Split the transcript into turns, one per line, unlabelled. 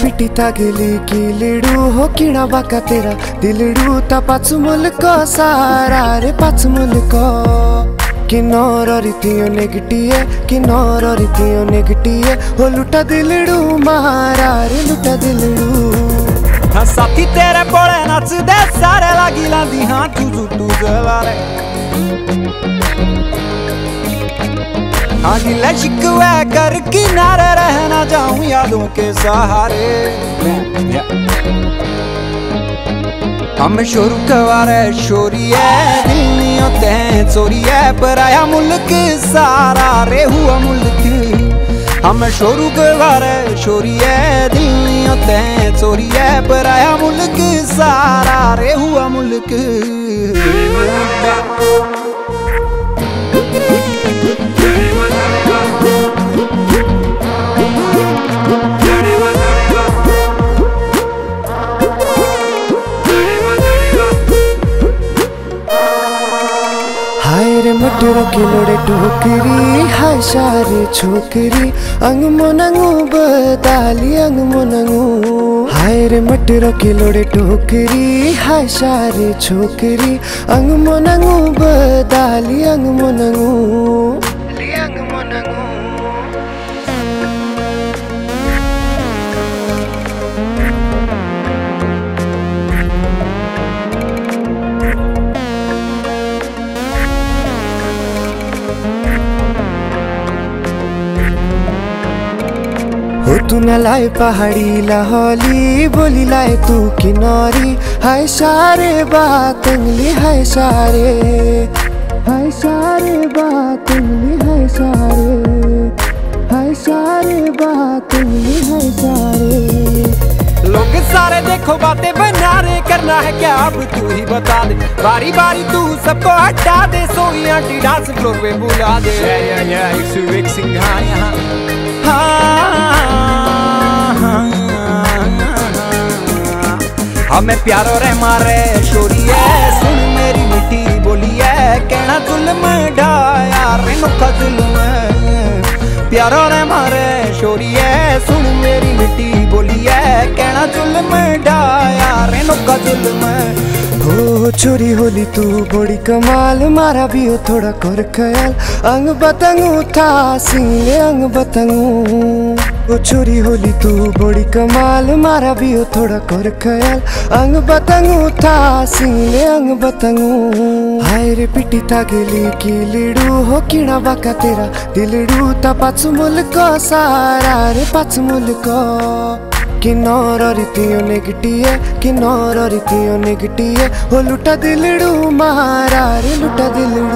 पिटी तागेली किलिडू हो किणा बाका तेरा दिलडू ता पाच मुल्क सारा रे पाच मुल्क किन्नर रीतियों नेगटिए किन्नर रीतियों नेगटिए हो लुटा दिलडू मारा रे लुटा दिलडू
हाँ साथी तेरे बोले नाच दे सारे लागी लांदी हाँ चूजू टूजवारे हाँ गिले शिकवे कर किनारे रहना जाऊं यादों के सहारे हम शोरू कवारे शोरी है दिल नहीं होते हैं चोरी है पर आया मुल्क सारा रे हुआ मुल्क हम शोरू कवारे शोरी है दिल नहीं होते हैं चोरी है पर आया मुल्क सारा रे हुआ मुल्क
मटरो किलोड़े टोकरी हाय सारे छोकरी अंग मोनंगू बदाली अंग मोनंगू हाय रे मटरो किलोड़े टोकरी हाय सारे छोकरी अंग मोनंगू बदाली अंग मोनंगू अंग मोनंगू हो तू न लाए पहाड़ी लाहौली बोली लाए तू किनारी हाय सारे बात अंगली हाय सारे बात अंगली हाय सारे बात अंगली हाय सारे
लोग सारे देखो बातें बना रे करना है क्या अब तू ही बता दे बारी बारी तू सबको हटा दे सोई आंटी डांस फ्लोर पे बुला दे एक सिंघा यहाँ हमें प्यारो रे मारे शोरी है सुन मेरी मिठी बोली है कहना जुल्म ढाया रे नुका जुल्म प्यारो रे मारे शोरी है सुन मेरी मिठी बोली है कहना जुल्म ढाया रे नुका जुल्म
हो चोरी होली तू बड़ी कमाल मारा भी हो थोड़ा कर ख्याल अंग बतंगू था सिंगले अंग बतंगू ओ चोरी होली तू बड़ी कमाल मारा भी हो थोड़ा कर ख्याल अंग बतंगू था सिंगले अंग बतंगू हाय रे पिटी तागेली किलिडू हो किणा बाका तेरा दिलडू ता पाच मुल्क सारा रे पाच मुल्क किन्नर रीतियों नेगटिए किन्नर रीतियों नेगटिए हो लुटा दिलडू मारा रे लुटा दिलडू।